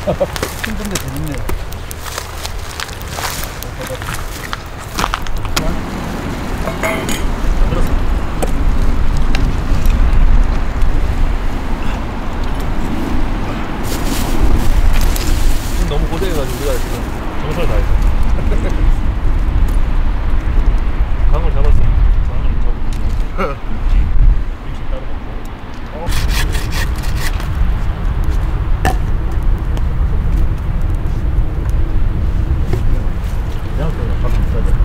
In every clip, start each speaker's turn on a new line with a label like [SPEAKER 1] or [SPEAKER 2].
[SPEAKER 1] 힘든데 재밌네요.
[SPEAKER 2] 너무 고생해가지고 우리가 지금 정성을 다해서 강을 잡았어. 강을 잡고 음식 따로 먹고. 그냥 그냥 밥을 먹어야 돼.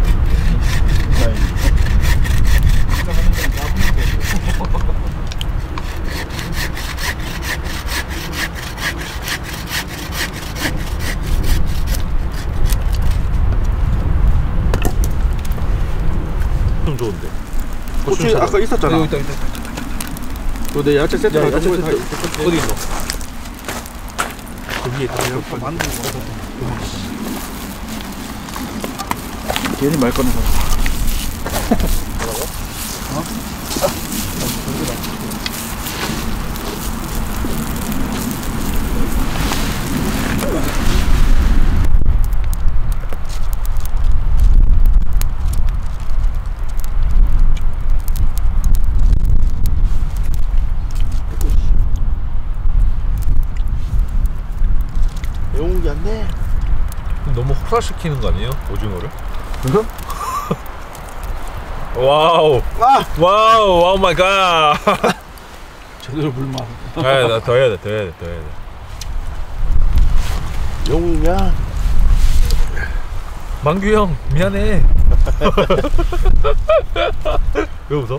[SPEAKER 1] 하는 건 나쁜 거고.
[SPEAKER 2] 좀 좋은데.
[SPEAKER 3] 고추 아까 있었잖아.
[SPEAKER 1] 여기 있다.
[SPEAKER 3] 내 야채 세트
[SPEAKER 2] 야, 야채
[SPEAKER 3] 다
[SPEAKER 2] 세트 어디 있노? 그 위에 다
[SPEAKER 1] 다 만들고 가서.
[SPEAKER 3] 괜히 말 꺼내서. 영웅이 안 돼.
[SPEAKER 2] 너무 혹사시키는 거 아니에요? 오징어를?
[SPEAKER 3] 그거?
[SPEAKER 2] 와우.
[SPEAKER 3] 아!
[SPEAKER 2] 와우. 오 마이 갓.
[SPEAKER 1] 제대로 불만.
[SPEAKER 2] 아, 더 해야 돼.
[SPEAKER 3] 영웅이야.
[SPEAKER 2] 만규 형 미안해. 왜 웃어?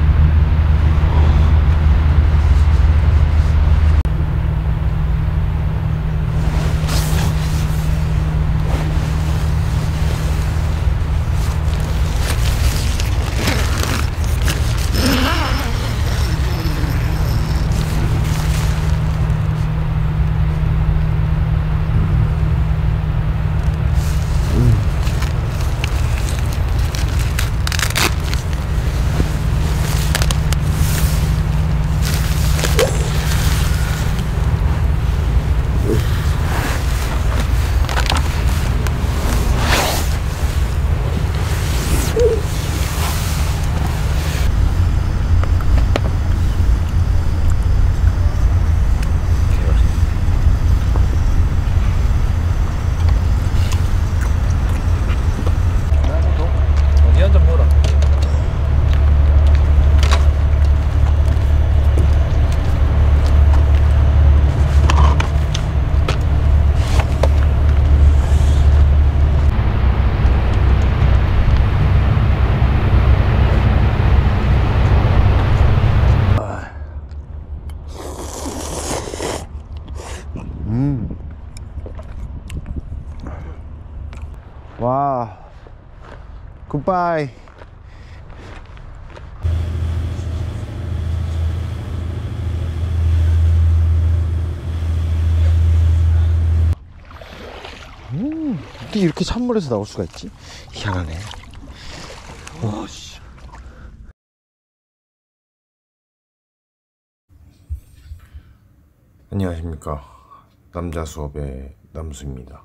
[SPEAKER 2] 니 한 잔 먹어라.
[SPEAKER 3] 와. 굿바이. 어떻게 이렇게 찬물에서 나올 수가 있지? 희한하네. 와, 씨. 안녕하십니까. 남자 수업의 남수입니다.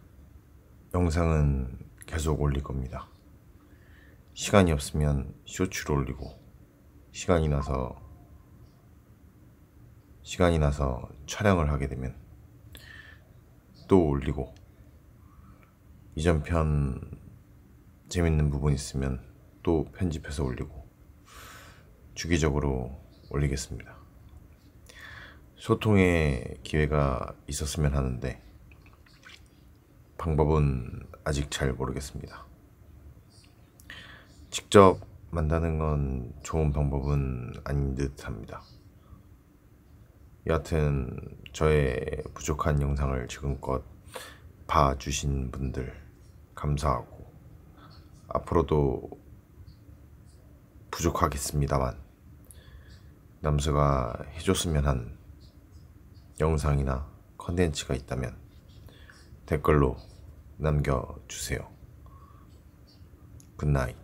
[SPEAKER 3] 영상은 계속 올릴 겁니다. 시간이 없으면 쇼츠를 올리고 시간이 나서 촬영을 하게 되면 또 올리고 이전 편 재밌는 부분 있으면 또 편집해서 올리고 주기적으로 올리겠습니다. 소통의 기회가 있었으면 하는데 방법은 아직 잘 모르겠습니다. 직접 만나는 건 좋은 방법은 아닌 듯 합니다. 여하튼 저의 부족한 영상을 지금껏 봐주신 분들 감사하고 앞으로도 부족하겠습니다만 남수가 해줬으면 한 영상이나 컨텐츠가 있다면 댓글로 남겨주세요. 굿나잇.